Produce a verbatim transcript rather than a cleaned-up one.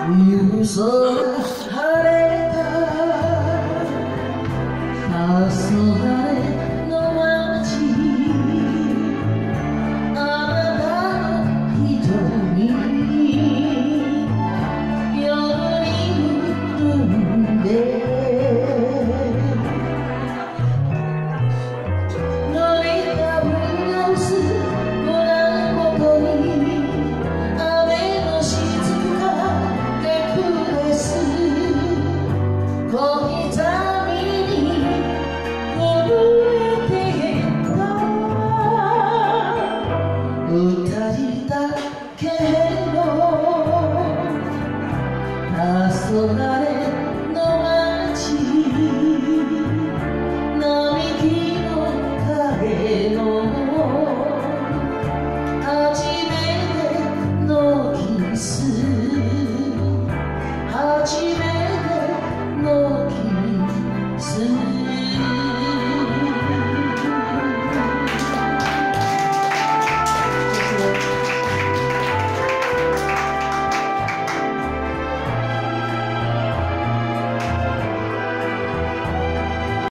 夕空晴れた黄昏の街、あなたの瞳夜に潤んで伸びたブラウスご覧ごとに雨のしずくがめくれす小刻みに震えてた二人だけの黄昏の街、並木の影の初めてのキス